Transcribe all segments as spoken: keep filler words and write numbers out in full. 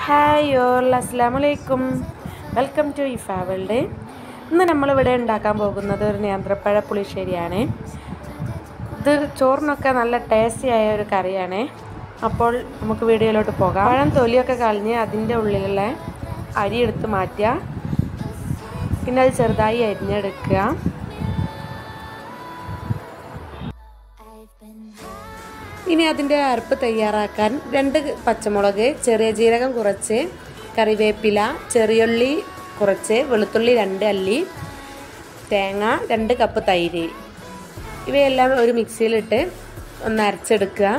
Hi all അസ്സലാമു അലൈക്കും welcome to ഇഫ world. ഇന്ന് നമ്മളിവിടെ ഉണ്ടാക്കാൻ പോകുന്നത് ഒരു നേന്ത്രപ്പഴ പുളിശ്ശേരിയാണ്. ഇത് ചോറിനൊക്കെ നല്ല ടേസ്റ്റി ആയ ഒരു കറിയാണ്. അപ്പോൾ നമുക്ക് വീഡിയോയിലോട്ട് പോകാം. പഴം തൊലിയൊക്കെ കളഞ്ഞ് അതിൻ്റെ ഉള്ളിലുള്ള അരി എടുത്ത് മാറ്റുക. പിന്നെ അത് ചെറുതായി അരിഞ്ഞെടുക്കുക. ഇനി അതിൻ്റെ അരപ്പ് തയ്യാറാക്കാൻ രണ്ട് പച്ചമുളക്, ചെറിയ ജീരകം കുറച്ച്, കറിവേപ്പില, ചെറിയുള്ളി കുറച്ച്, വെളുത്തുള്ളി രണ്ട് അല്ലി, തേങ്ങ, രണ്ട് കപ്പ് തൈര്, ഇവയെല്ലാം ഒരു മിക്സിയിലിട്ട് ഒന്ന് അരച്ചെടുക്കുക.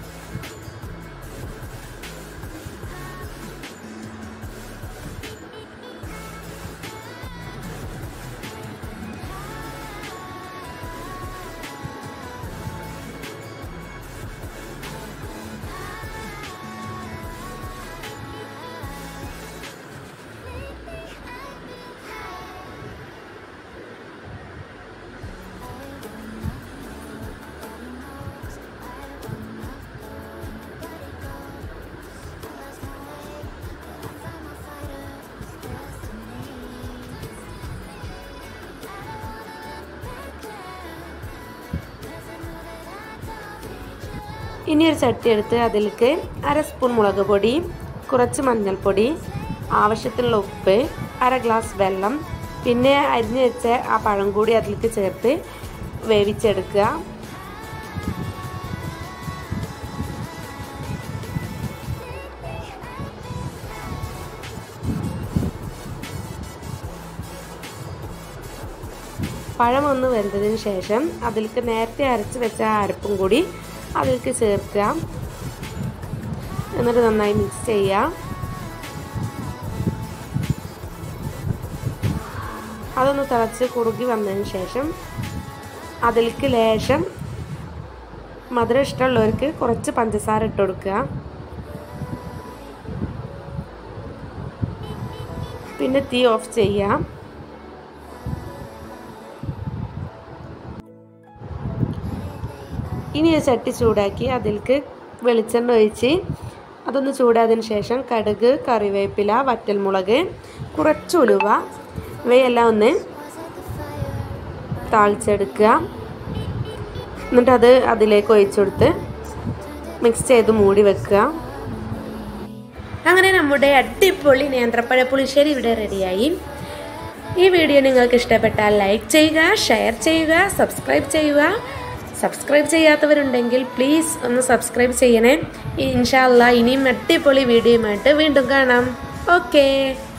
ഇനി ഒരു ചട്ടി എടുത്ത് അതിലേക്ക് അര സ്പൂൺ മുളക് പൊടി, കുറച്ച് മഞ്ഞൾപ്പൊടി, ആവശ്യത്തിനുള്ള ഉപ്പ്, അര ഗ്ലാസ് വെള്ളം, പിന്നെ അരിഞ്ഞ് വെച്ച ആ പഴം കൂടി അതിലേക്ക് ചേർത്ത് വേവിച്ചെടുക്കുക. പഴം ഒന്ന് വെന്തതിന് ശേഷം അതിലേക്ക് നേരത്തെ അരച്ച് വെച്ച അരപ്പും കൂടി അതിലേക്ക് ചേർക്കുക. എന്നിട്ട് നന്നായി മിക്സ് ചെയ്യുക. അതൊന്ന് തിളച്ച് കുറുകി വന്നതിന് ശേഷം അതിലേക്ക് ലേശം മധുരം ഇഷ്ടമുള്ളവർക്ക് കുറച്ച് പഞ്ചസാര ഇട്ട് കൊടുക്കുക. പിന്നെ തീ ഓഫ് ചെയ്യുക. ഇനി ഒരു ചട്ടി ചൂടാക്കി അതിലേക്ക് വെളിച്ചെണ്ണ ഒഴിച്ച് അതൊന്ന് ചൂടായതിന് ശേഷം കടുക്, കറിവേപ്പില, വറ്റൽമുളക്, കുറച്ച് ഉലുവ ഇവയെല്ലാം ഒന്ന് താളിച്ചെടുക്കുക. എന്നിട്ടത് അതിലേക്ക് ഒഴിച്ചു കൊടുത്ത് മിക്സ് ചെയ്ത് മൂടി വെക്കുക. അങ്ങനെ നമ്മുടെ അടിപൊളി നേന്ത്രപ്പഴ പുളിശ്ശേരി ഇവിടെ റെഡിയായി. ഈ വീഡിയോ നിങ്ങൾക്ക് ഇഷ്ടപ്പെട്ടാൽ ലൈക്ക് ചെയ്യുക, ഷെയർ ചെയ്യുക, സബ്സ്ക്രൈബ് ചെയ്യുക. സബ്സ്ക്രൈബ് ചെയ്യാത്തവരുണ്ടെങ്കിൽ പ്ലീസ് ഒന്ന് സബ്സ്ക്രൈബ് ചെയ്യണേ. ഇൻഷാ അല്ലാഹ് ഇനിയും അടിപൊളി വീഡിയോയുമായിട്ട് വീണ്ടും കാണാം. ഓക്കേ.